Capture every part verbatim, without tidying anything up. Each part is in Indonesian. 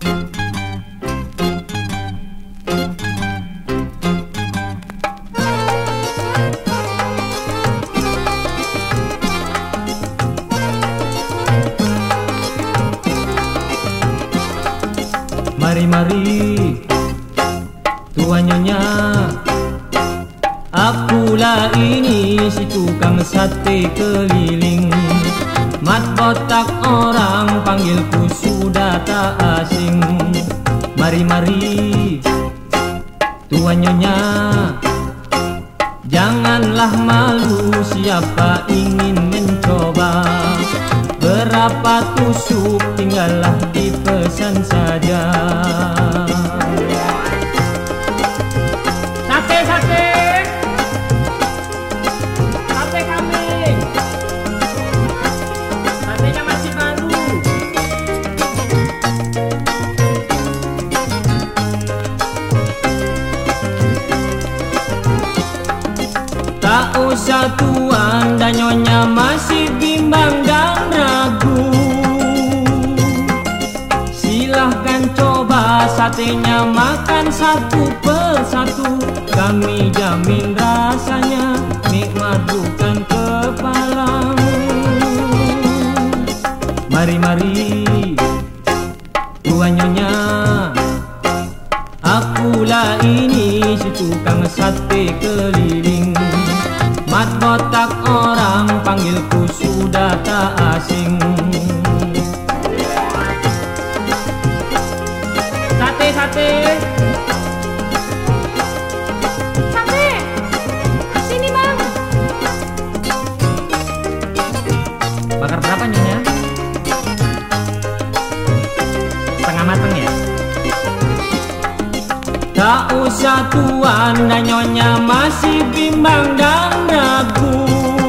Mari-mari Tuan Nyonya, akulah ini si tukang sate keliling. Mat botak orang panggilku sudah tak asing. Mari-mari Tuan Nyonya, janganlah malu, siapa ingin mencoba. Berapa tusuk tinggallah dipesan saja. Sate, sate, sate kambing. Satenya masih baru. Tak usah tuan dan nyonya masih bimbang dan ragu. Silahkan coba satenya, makan satu persatu. Kami jamin rasanya nikmat bukan kepalamu. Mari-mari Tuan Nyonya, akulah ini si tukang sate keliling. Mat botak orang panggilku sudah tak asing. Sate, sate, sate, sini bang. Bakar berapa Nyonya? Setengah mateng ya? Tak usah tuan dan nyonya masih bimbang dan ragu.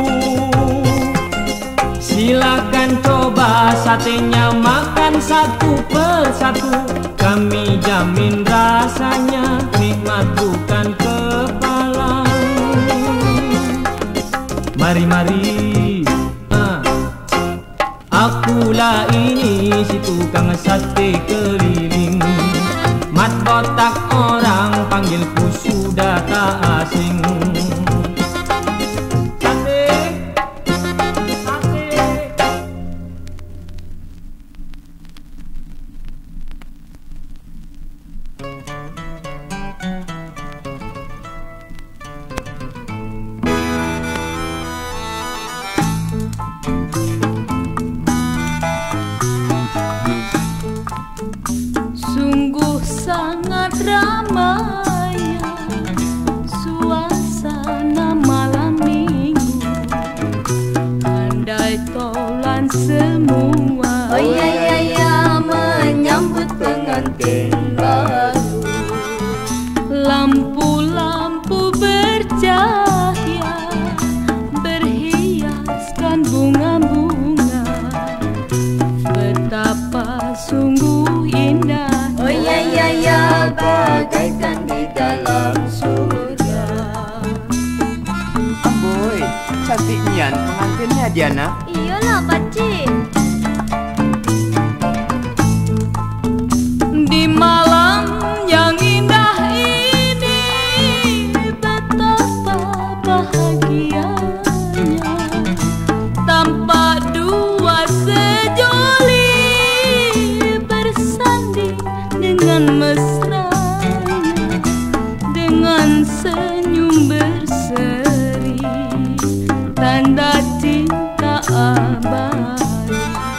Silakan coba satenya, makan satu persatu. Kami jamin rasanya nikmat bukan kepalamu. Mari-mari ah, akulah ini si tukang sate keliling. Mat botak orang panggilku sudah tak asing. Sate, sate. Sungguh sangat ramai suasana malam minggu. Andai taulan semua, oh ya ya ya, menyambut pengantin baru. Lampu-lampu bercahaya berhiaskan bunga-bunga. Betapa sungguh indah, Oh ya ya ya, bagaikan di dalam surga. Amboi, cantik nian pengantinnya Diana. Iyalah pakcik. di malam yang indah ini, betapa bahagianya. Tampak dua sejoli bersanding dengan mesranya, dengan senyum berseri, tanda cinta abadi.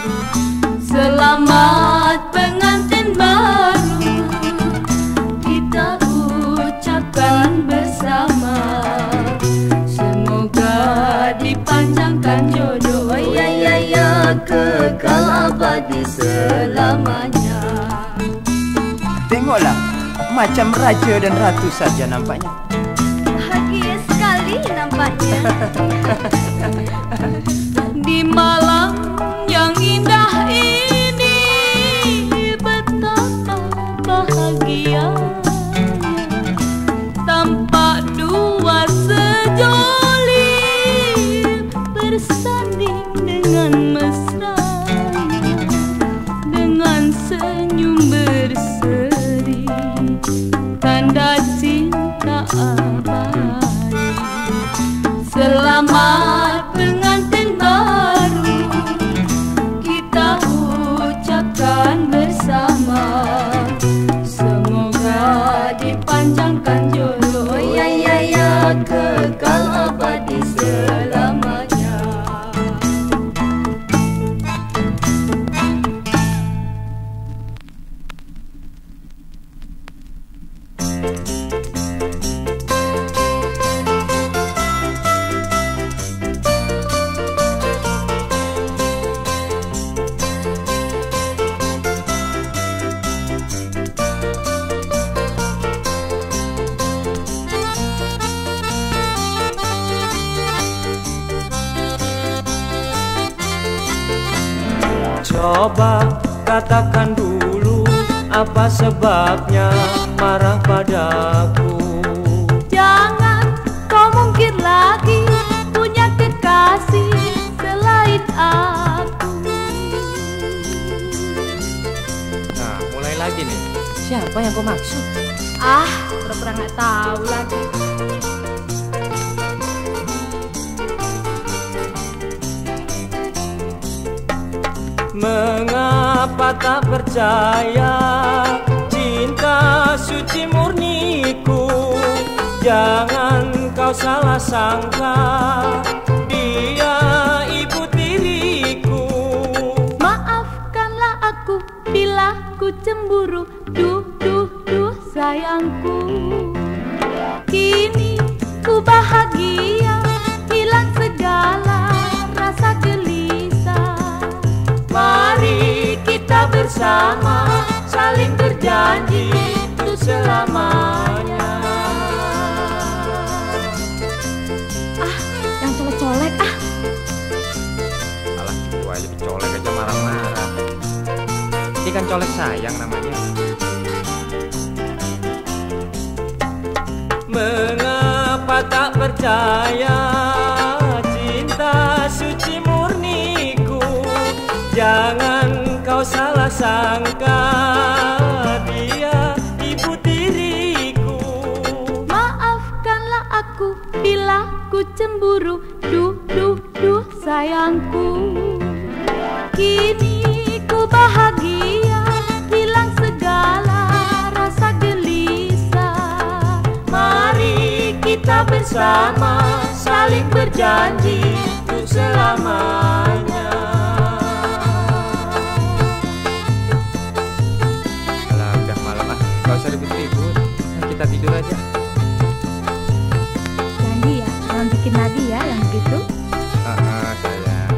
Selamat pengantin baru, kita ucapkan bersama. Semoga dipanjangkan jodoh, Oh ya ya ya, kekal abadi selamanya. Tengoklah, macam raja dan ratu saja nampaknya. Bahagia sekali nampaknya. di malam yang indah ini, betapa bahagianya. Tampak dua sejoli bersanding dengan mesranya, dengan senyum berseri, Coba katakan dulu, apa sebabnya marah padaku? Jangan kau mungkir lagi punya kekasih selain aku. Nah, mulai lagi nih. Siapa yang kau maksud? Ah, pura-pura nggak tahu lagi. Mengapa tak percaya cinta suci murniku? Jangan kau salah sangka, dia ibu tiriku. Maafkanlah aku bila ku cemburu. Duh, duh, duh sayangku. Kini ku bahagia, hilang segala rasa gelisah. Mari kita bersama saling berjanji untuk selamanya. Ah, yang colek-colek ah. Alah, gua aja dicolek aja marah-marah. Ini kan colek sayang namanya. Mengapa tak percaya cinta suci murniku? Jangan kau salah sangka, dia ibu tiriku. Maafkanlah aku bila ku cemburu. Duh, duh, duh sayangku. Kini ku bahagia, hilang segala rasa gelisah. Mari kita bersama saling berjanji untuk selamanya. Alah, udah malam ah, gak usah ribut-ribut. Kita tidur aja. Janji ya, jangan bikin lagi ya yang begitu. Ah, ah, sayang.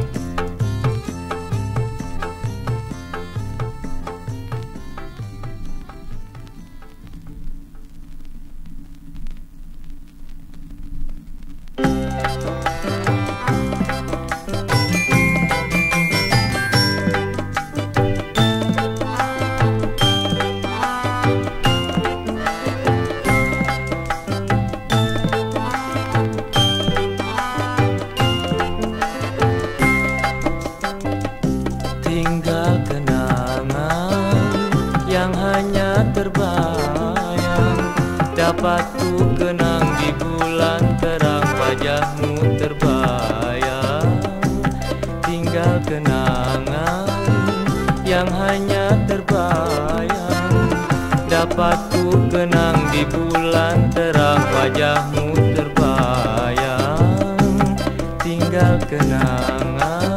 Tinggal kenangan yang hanya terbayang, dapat ku kenang di bulan terang, wajahmu terbayang. Tinggal kenangan yang hanya terbayang, dapat ku kenang di bulan terang, wajahmu terbayang. Tinggal kenangan.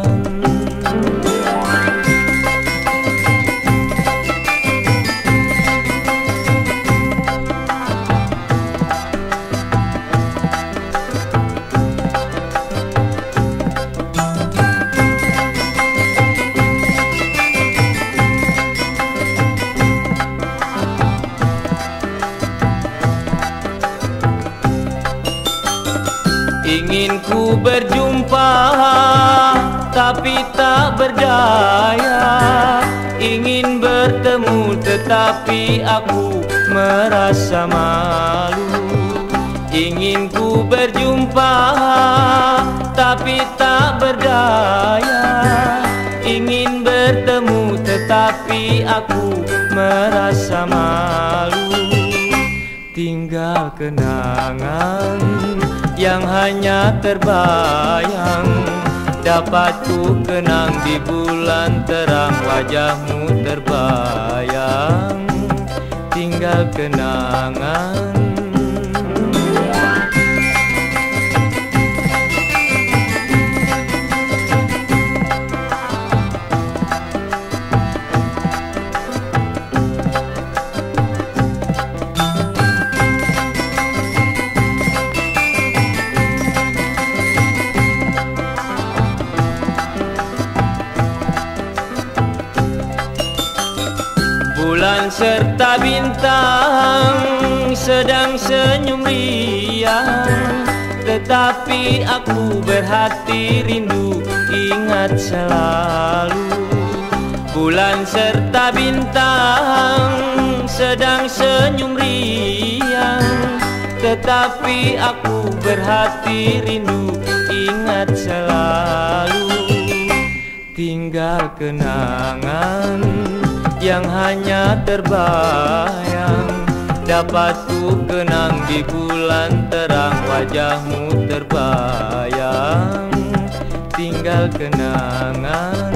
Ingin ku berjumpa tapi tak berdaya, ingin bertemu tetapi aku merasa malu. Ingin ku berjumpa tapi tak berdaya, ingin bertemu tetapi aku merasa malu. Tinggal kenangan yang hanya terbayang, dapat ku kenang di bulan terang, wajahmu terbayang. Tinggal kenangan. Bulan serta bintang sedang senyum riang, tetapi aku berhati rindu ingat selalu. Bulan serta bintang sedang senyum riang, tetapi aku berhati rindu ingat selalu. Tinggal kenangan yang hanya terbayang, dapat ku kenang di bulan terang, wajahmu terbayang. Tinggal kenangan.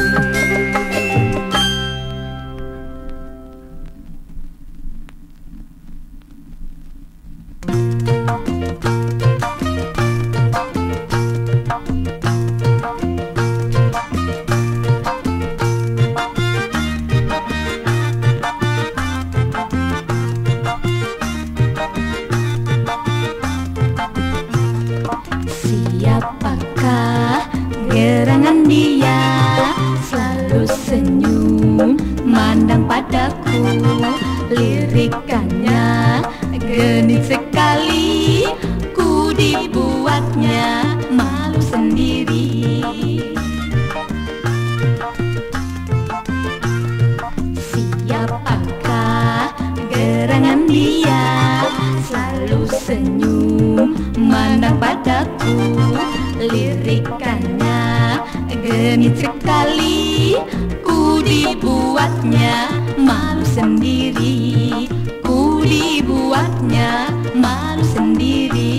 Siapakah gerangan dia, selalu senyum mandang padaku. Lirikannya genit sekali, ku dibuatnya malu sendiri. Siapakah gerangan dia, selalu senyum mandang padaku. Lirikannya genit sekali, ku dibuatnya malu sendiri. Ku dibuatnya malu sendiri.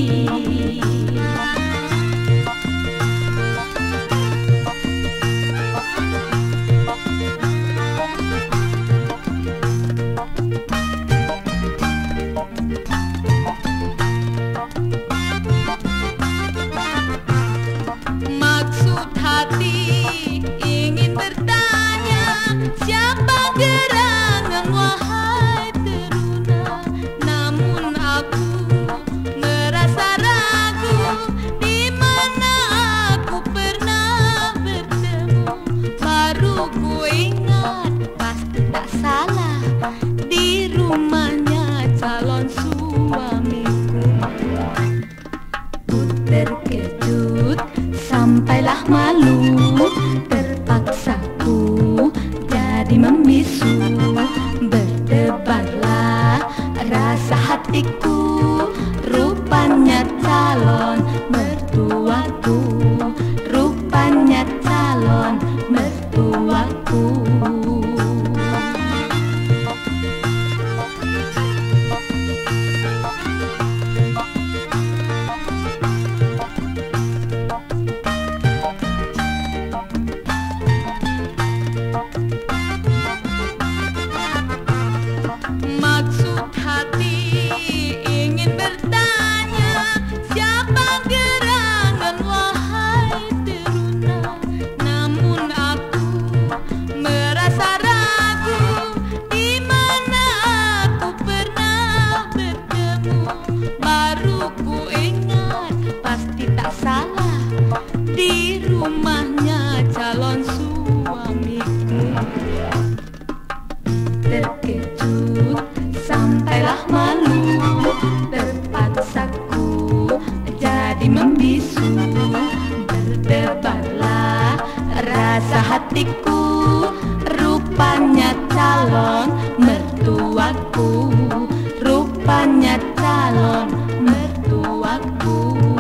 Maksud hati ingin bertanya, siapa gerangan wahai teruna. Namun aku merasa ragu, di mana aku pernah bertemu. Baru ku ingat pasti tak salah, di rumahnya calon suamiku. Ku terkejut sampailah malu, terpaksa ku jadi membisu. Berdebarlah rasa hatiku, rupanya calon mertuaku. Rupanya calon mertuaku. Maksud hati ingin bertanya, siapa gerangan wahai teruna. Namun aku merasa ragu, di mana aku pernah bertemu. Baru ku ingat pasti tak salah, di rumahnya calon suamiku. Terkejut sampailah malu, terpaksa ku jadi membisu. Berdebarlah rasa hatiku, rupanya calon mertuaku. Rupanya calon mertuaku.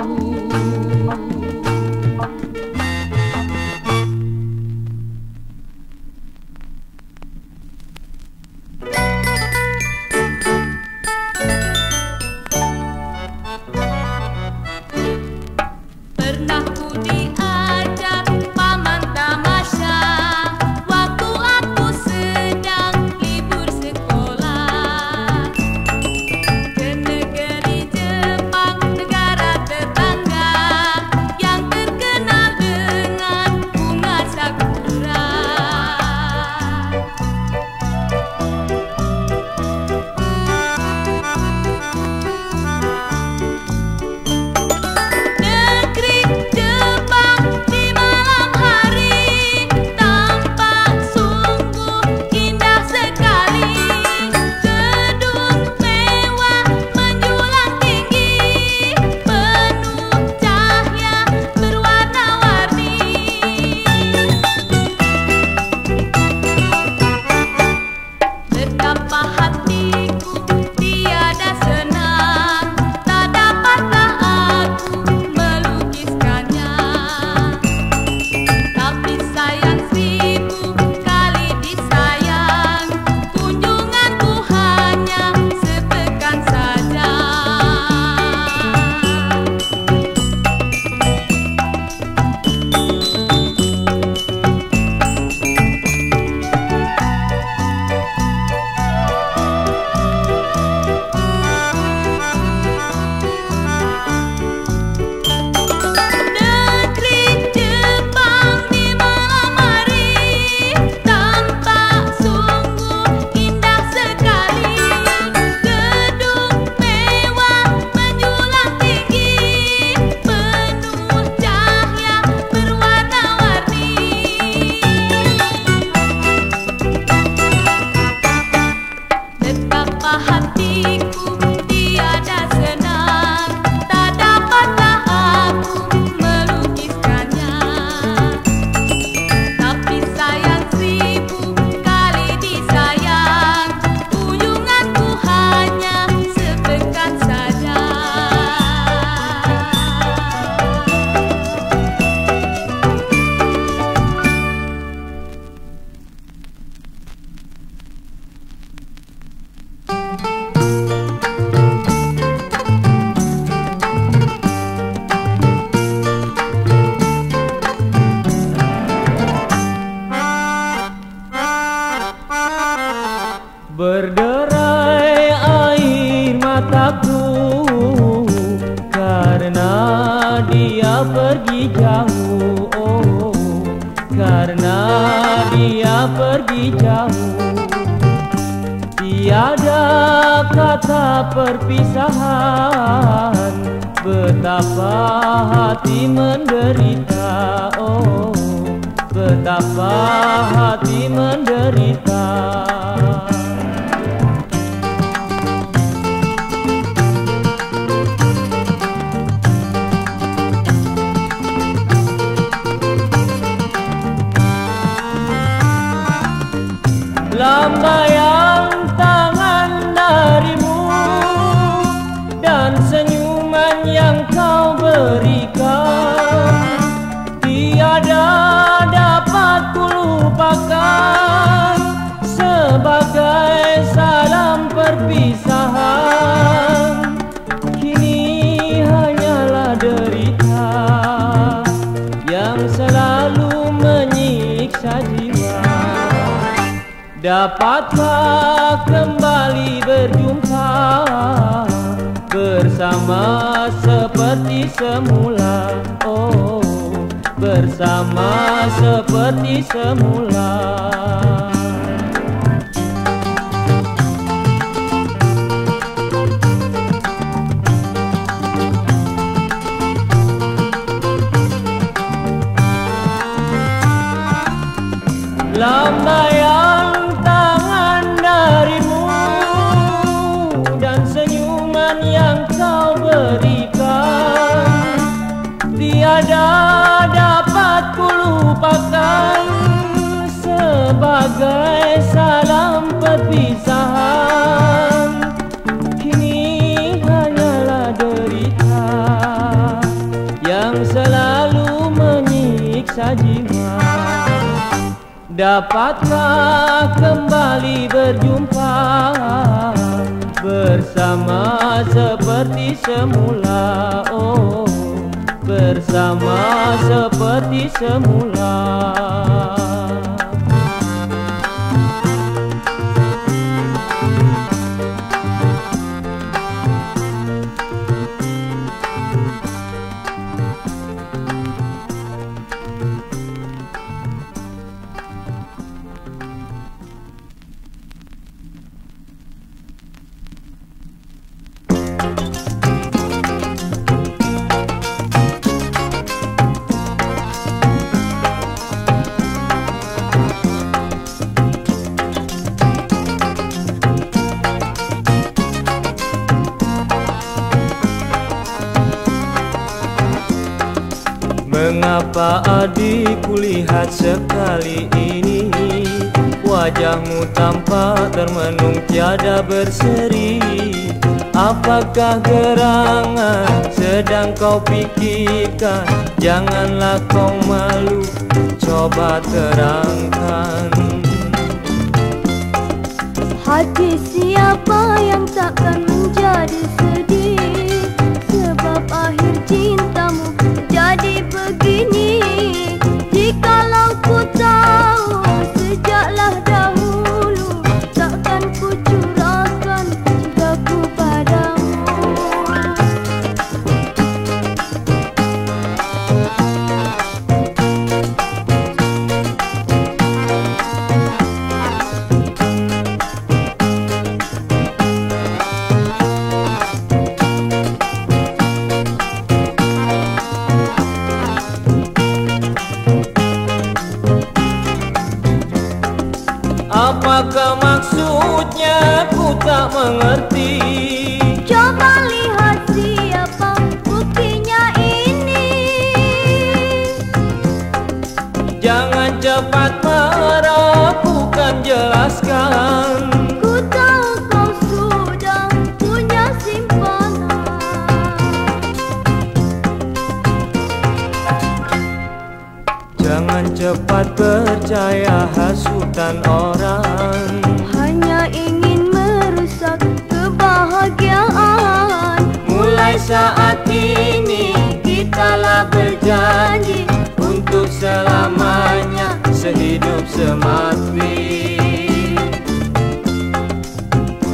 Pernah ku diajak paman tamasya, waktu aku sedang libur sekolah. Derai air mataku karena dia pergi jauh, oh, karena dia pergi jauh. Tiada kata perpisahan, betapa hati menderita, oh, betapa hati menderita. Lambaian tangan darimu dan senyuman yang kau berikan tiada dapat kulupakan, sebagai salam perpisahan. Kini hanyalah derita yang selalu menyiksa jiwa. Dapatkah kembali berjumpa bersama seperti semula, oh, bersama seperti semula. Lambaian tangan darimu dan senyuman yang kau berikan tiada dapat kulupakan, sebagai salam perpisahan. Kini hanyalah derita yang selalu menyiksa jiwa. Dapatkah kembali berjumpa bersama seperti semula, oh, bersama seperti semula. Mengapa adikku lihat sekali ini wajahmu tampak termenung tiada berseri? Apakah gerangan sedang kau pikirkan? Janganlah kau malu, coba terangkan. Hati siapa yang takkan menjadi sedih, sebab akhir cintamu jadi begini. Jikalau ku tahu sejaklah dahulu, takkan ku curahkan cintaku padamu. Apakah maksudnya ku tak mengerti? Coba lihat siapa buktinya ini. Jangan cepat marah, bukan jelaskan. Ku tahu kau sudah punya simpanan. Jangan cepat percaya hasutan orang, hanya ingin merusak kebahagiaan. Mulai saat ini kitalah berjanji untuk selamanya, sehidup semati.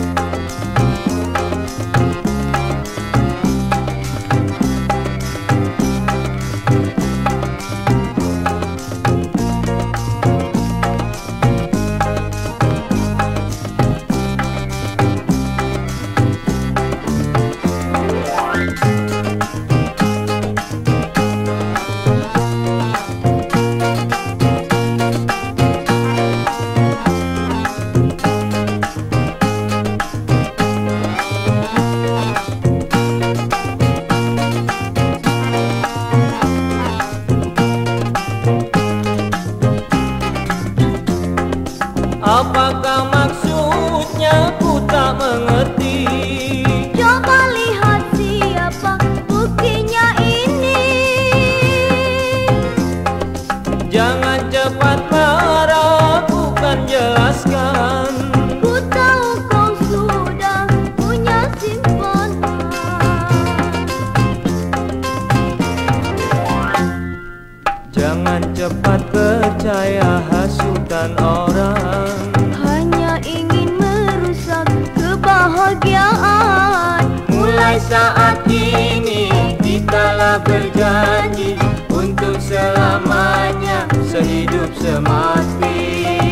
saya hasutan orang, hanya ingin merusak kebahagiaan. mulai saat ini kitalah berjanji untuk selamanya, sehidup semati.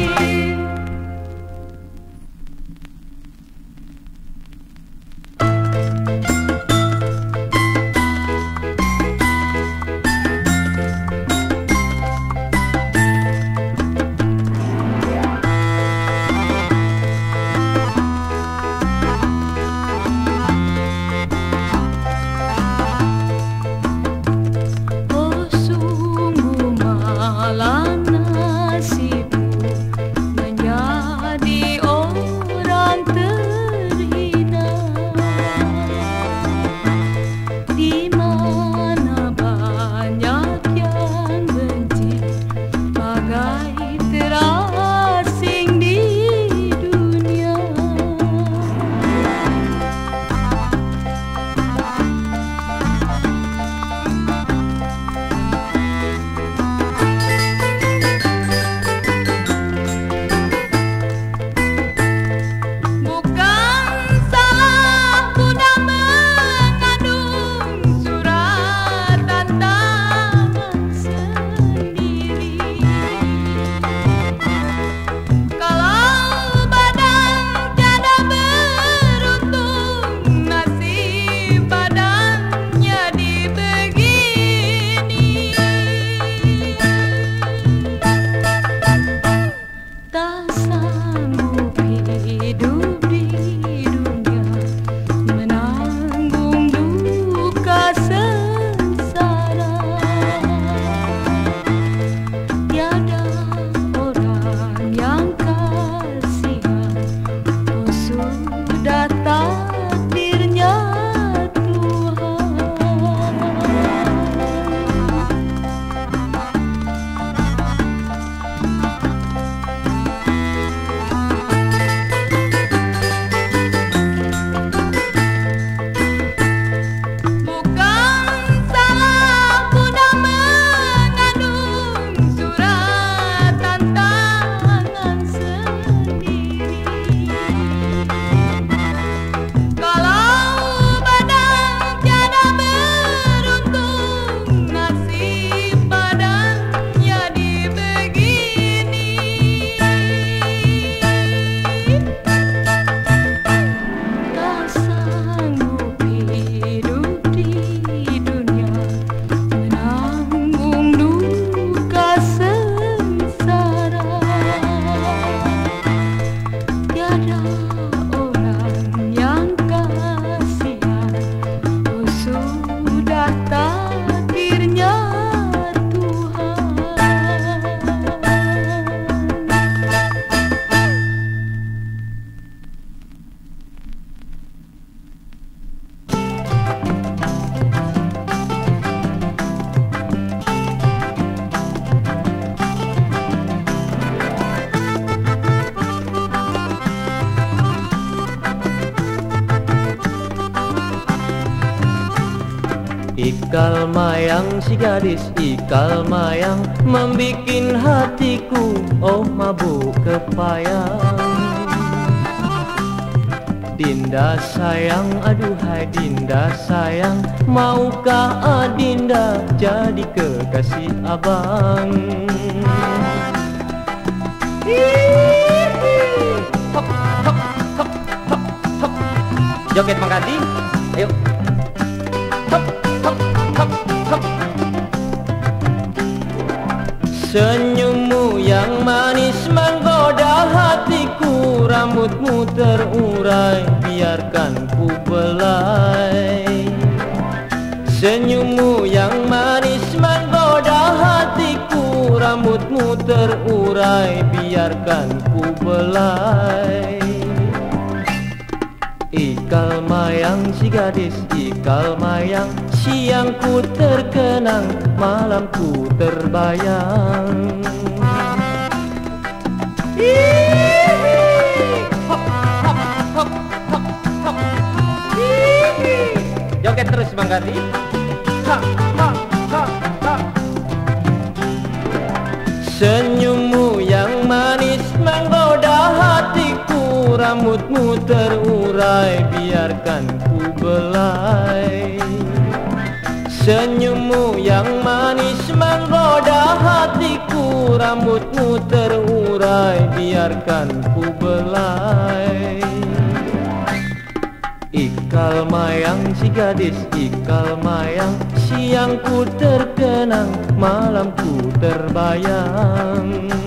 Ikal mayang si gadis, ikal mayang membikin hatiku oh mabuk kepayang. Dinda sayang, aduhai Dinda sayang, maukah Adinda jadi kekasih abang? Hop, hop, hop, hop, hop. Joget Mang Kardi, ayo. Hop, hop, hop, hop. Senyummu yang manis menggoda hatiku, rambutmu terurai biarkan ku belai. Senyummu yang manis menggoda hatiku, rambutmu terurai biarkan ku belai. Ikal mayang si gadis, ikal mayang, siangku terkenang, malamku terbayang. Hop, hop, hop, hop, hop. Joget terus Mang Kardi. Ha, ha, ha, ha. Senyum rambutmu terurai, biarkan ku belai. Senyummu yang manis menggoda hatiku, rambutmu terurai, biarkan ku belai. Ikal mayang si gadis, ikal mayang, siangku terkenang, malamku terbayang.